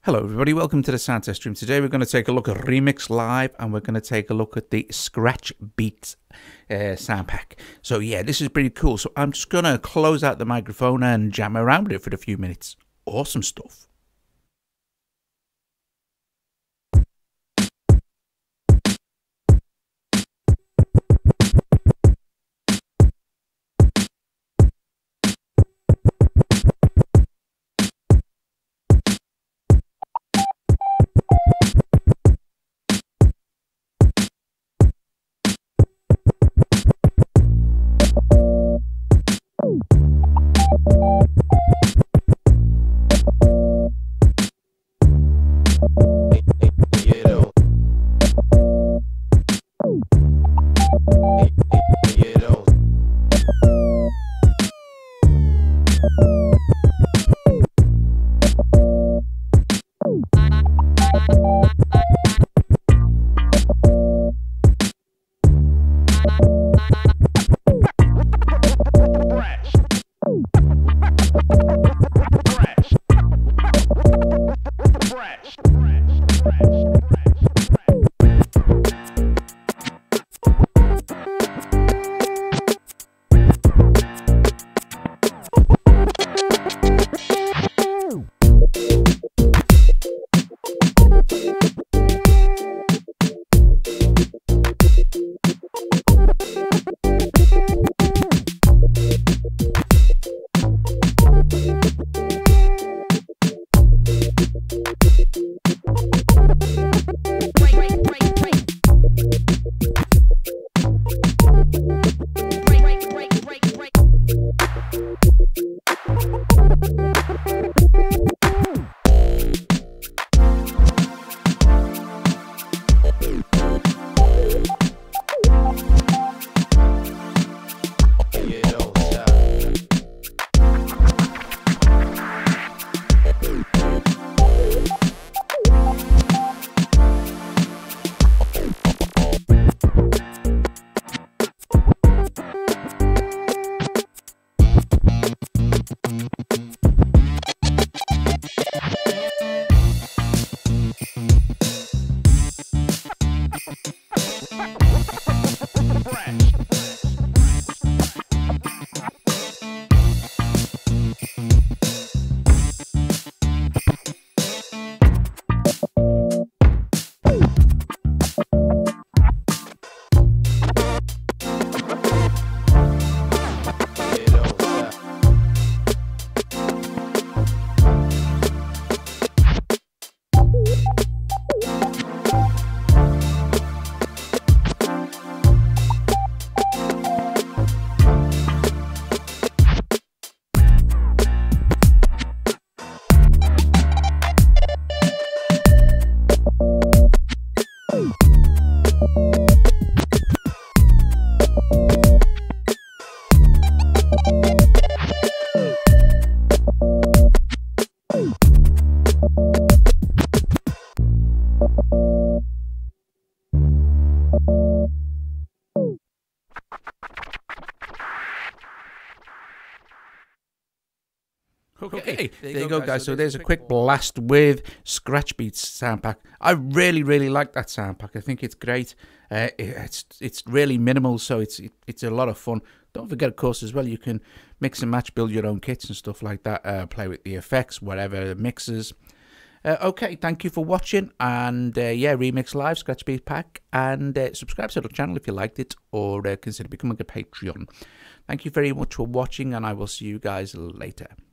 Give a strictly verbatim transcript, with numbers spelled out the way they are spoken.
Hello everybody, welcome to the sound test stream. Today we're going to take a look at Remixlive and we're going to take a look at the Scratch Beats uh, sound pack. So yeah, this is pretty cool. So I'm just going to close out the microphone and jam around with it for a few minutes. Awesome stuff. Okay, there you go, guys. So there's a quick blast with Scratch Beats sound pack. I really, really like that sound pack. I think it's great. Uh, it's it's really minimal, so it's it, it's a lot of fun. Don't forget, of course, as well, you can mix and match, build your own kits and stuff like that. Uh, play with the effects, whatever the mixes. Uh, okay, thank you for watching, and uh, yeah, Remixlive Scratch Beats pack, and uh, subscribe to the channel if you liked it, or uh, consider becoming a Patreon. Thank you very much for watching, and I will see you guys later.